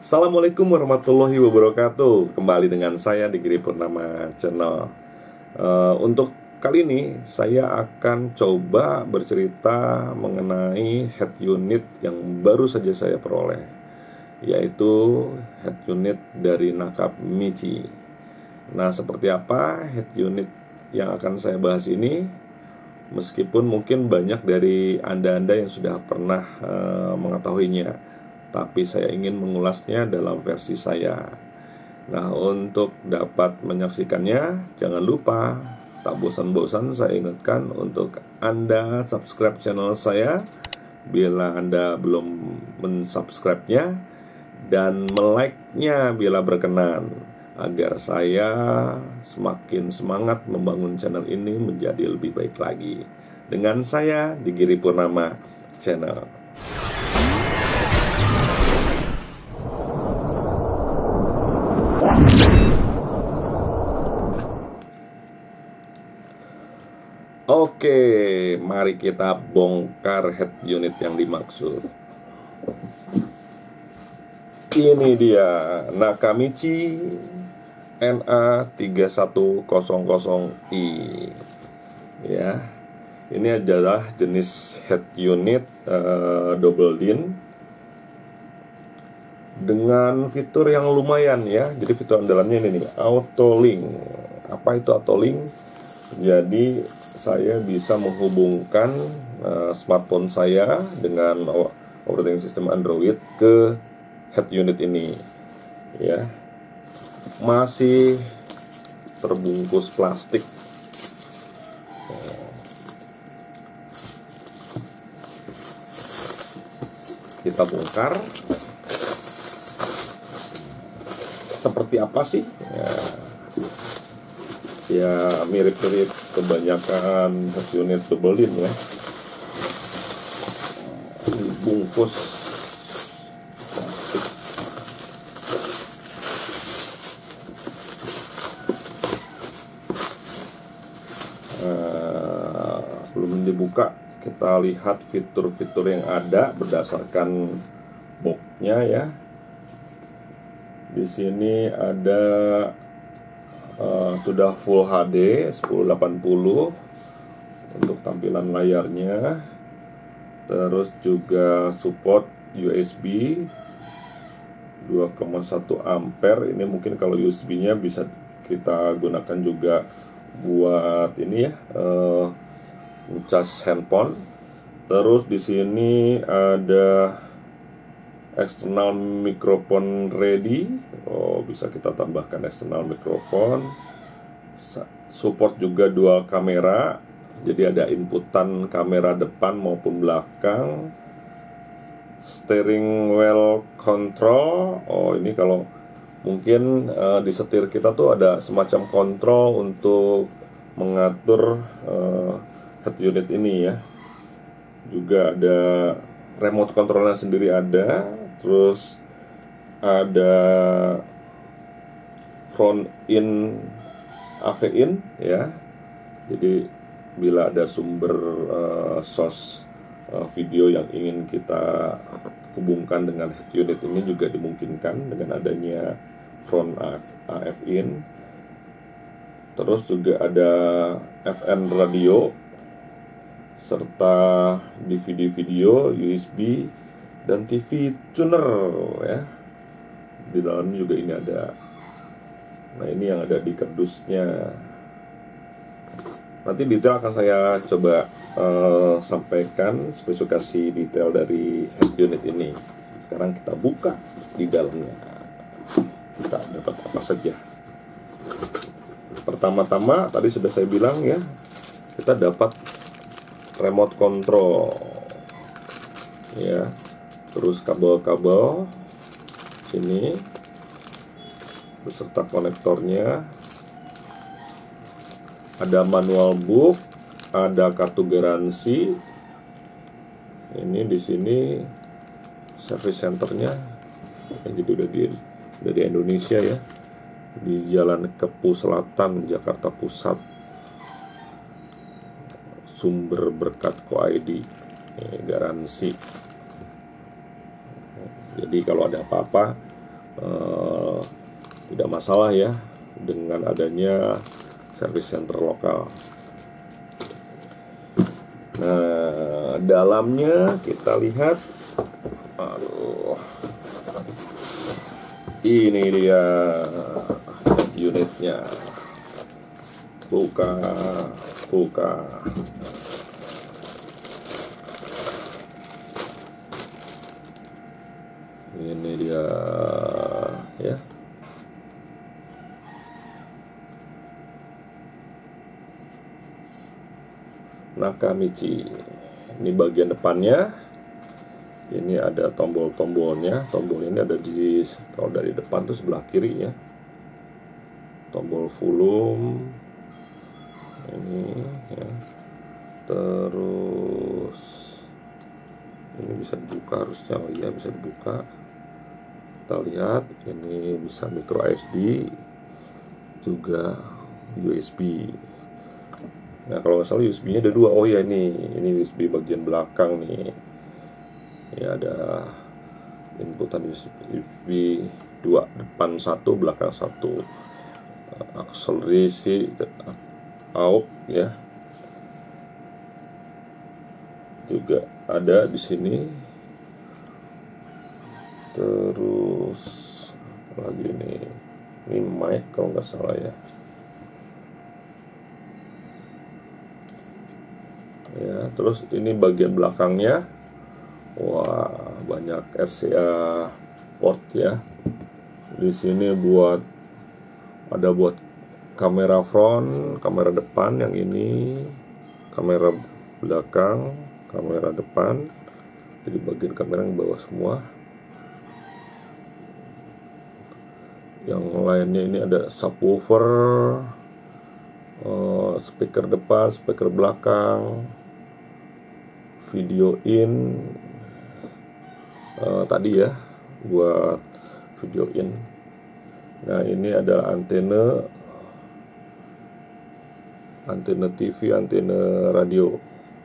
Assalamualaikum warahmatullahi wabarakatuh. Kembali dengan saya di Giri Purnama Channel. Untuk kali ini saya akan coba bercerita mengenai head unit yang baru saja saya peroleh, yaitu head unit dari Nakamichi. Nah, seperti apa head unit yang akan saya bahas ini? Meskipun mungkin banyak dari Anda-Anda yang sudah pernah mengetahuinya, tapi saya ingin mengulasnya dalam versi saya. Nah, untuk dapat menyaksikannya, jangan lupa, tak bosan-bosan saya ingatkan untuk Anda subscribe channel saya bila Anda belum mensubscribe-nya, dan melike-nya bila berkenan, agar saya semakin semangat membangun channel ini menjadi lebih baik lagi. Dengan saya di Giri Purnama Channel. Oke, mari kita bongkar head unit yang dimaksud. Ini dia Nakamichi NA3100i. Ya, ini adalah jenis head unit double din dengan fitur yang lumayan ya. Jadi fitur andalannya ini nih, auto link. Apa itu auto link? Jadi saya bisa menghubungkan smartphone saya dengan operating system Android ke head unit ini. Ya, masih terbungkus plastik. Kita bongkar. Seperti apa sih? Ya mirip-mirip kebanyakan head unit double din ya. Dibungkus plastik. Sebelum dibuka, kita lihat fitur-fitur yang ada berdasarkan boxnya ya. Di sini ada sudah Full HD 1080 untuk tampilan layarnya. Terus juga support USB 2,1 ampere. Ini mungkin kalau USB-nya bisa kita gunakan juga buat ini ya, ngecas handphone. Terus di sini ada external microphone ready. Bisa kita tambahkan external microphone. Support juga dual kamera. Jadi ada inputan kamera depan maupun belakang. Steering wheel control. Ini kalau mungkin di setir kita tuh ada semacam kontrol untuk mengatur head unit ini ya. Juga ada remote controlnya sendiri ada. Terus ada front in AV in ya. Jadi bila ada sumber source video yang ingin kita hubungkan dengan head unit ini juga dimungkinkan dengan adanya front AF in. Terus juga ada FM radio serta DVD video, USB dan TV tuner ya. Di dalam juga ini ada. Nah, ini yang ada di kardusnya. Nanti detail akan saya coba sampaikan spesifikasi detail dari head unit ini. Sekarang kita buka di dalamnya. Kita dapat apa saja. Pertama-tama tadi sudah saya bilang ya, kita dapat remote control ya. Terus kabel-kabel sini beserta konektornya. Ada manual book, ada kartu garansi. Ini di sini service centernya. Jadi udah di Indonesia ya. Di Jalan Kepu Selatan, Jakarta Pusat. Sumber Berkat Co ID. Garansi. Jadi kalau ada apa-apa eh, tidak masalah ya dengan adanya service center lokal. Nah, dalamnya kita lihat, aduh, ini dia unitnya. Buka. Ini dia ya. Nakamichi. Ini bagian depannya. Ini ada tombol-tombolnya. Tombol ini ada di, kalau dari depan tuh sebelah kiri ya. Tombol volume. Ini ya. Terus ini bisa dibuka harusnya. Oh iya, bisa dibuka. Kita lihat ini bisa micro SD, juga USB. Nah, kalau nggak salah USB-nya ada dua. Oh ya, ini USB bagian belakang nih. Ya, ada inputan USB 2, depan 1, belakang 1. Akselerasi out ya. Juga ada di sini. Terus lagi ini mic kalau nggak salah ya. Ya, terus ini bagian belakangnya. Wah, banyak RCA port ya. Di sini ada buat kamera front, kamera depan, yang ini kamera belakang, kamera depan. Jadi bagian kamera yang bawah semua. Yang lainnya ini ada subwoofer, speaker depan, speaker belakang, video in, tadi ya buat video in. Nah, ini ada antena TV, antena radio.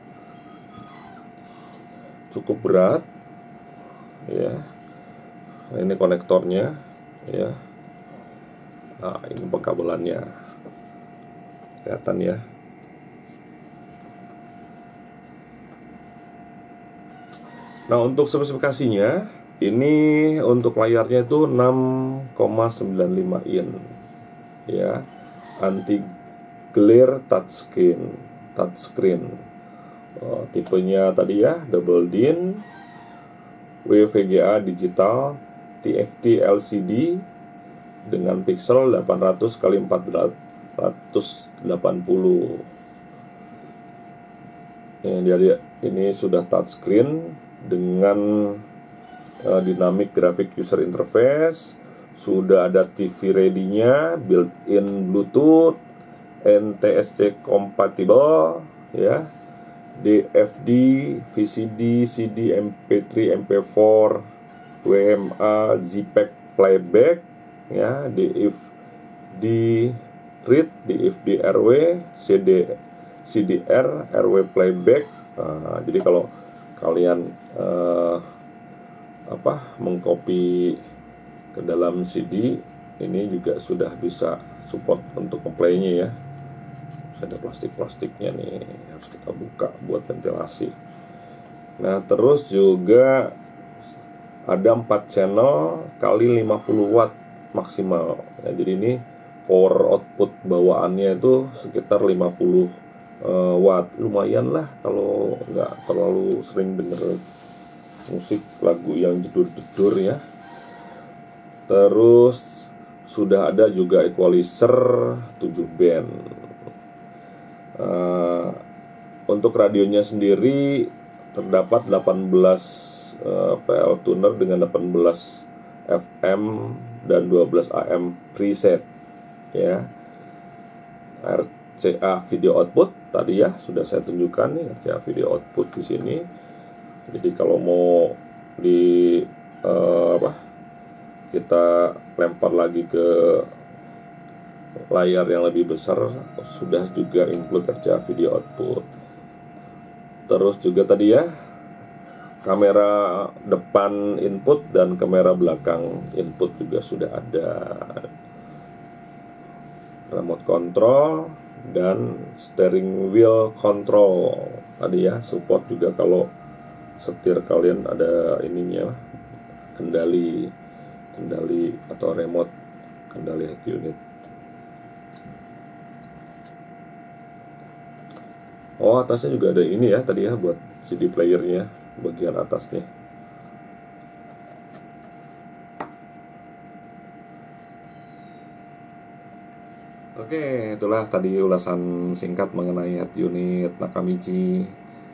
Cukup berat ya. Nah, ini konektornya ya. Nah, ini pengkabelannya, kelihatan ya. Nah, untuk spesifikasinya, ini untuk layarnya itu 6,95 in ya, anti glare touchscreen. Tipenya tadi ya, double din, WVGA digital, TFT LCD dengan pixel 800 x 480. Ini sudah touchscreen dengan dynamic graphic user interface. Sudah ada TV ready-nya, built-in Bluetooth, NTSC compatible ya, DFD, VCD, CD, MP3, MP4, WMA, JPEG playback ya, DFD read, DFD RW, CDR, RW playback. Jadi kalau kalian mengcopy ke dalam CD, ini juga sudah bisa support untuk nge-play-nya ya. Ada plastiknya nih, harus kita buka buat ventilasi. Nah, terus juga ada 4 channel kali 50 watt maksimal ya. Jadi ini power output bawaannya itu sekitar 50 watt. Lumayan lah kalau nggak terlalu sering denger musik lagu yang jedur-jedur ya. Terus sudah ada juga equalizer 7 band. Untuk radionya sendiri terdapat 18 PL tuner dengan 18 FM dan 12 AM preset ya. RCA video output tadi ya sudah saya tunjukkan nih, RCA video output di sini. Jadi kalau mau kita lempar lagi ke layar yang lebih besar, sudah juga include RCA video output. Terus juga tadi ya kamera depan input dan kamera belakang input juga sudah ada, remote control dan steering wheel control tadi ya, support juga kalau setir kalian ada ininya, kendali atau remote kendali head unit. Oh, atasnya juga ada ini ya tadi ya, buat CD playernya bagian atasnya. Oke, itulah tadi ulasan singkat mengenai head unit Nakamichi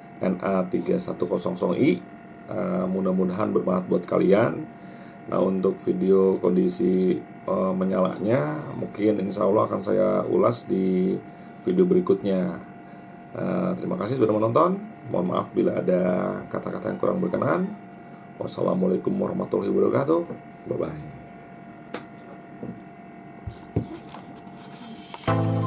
NA3100i. Mudah-mudahan bermanfaat buat kalian. Nah, untuk video kondisi menyalanya mungkin insya Allah akan saya ulas di video berikutnya. Terima kasih sudah menonton. Mohon maaf bila ada kata-kata yang kurang berkenan. Wassalamualaikum warahmatullahi wabarakatuh. Bye-bye.